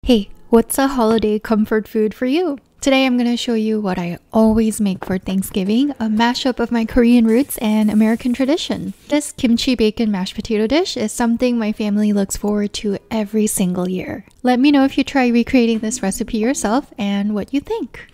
Hey, what's a holiday comfort food for you? Today I'm going to show you what I always make for Thanksgiving, a mashup of my Korean roots and American tradition. This kimchi bacon mashed potato dish is something my family looks forward to every single year. Let me know if you try recreating this recipe yourself and what you think.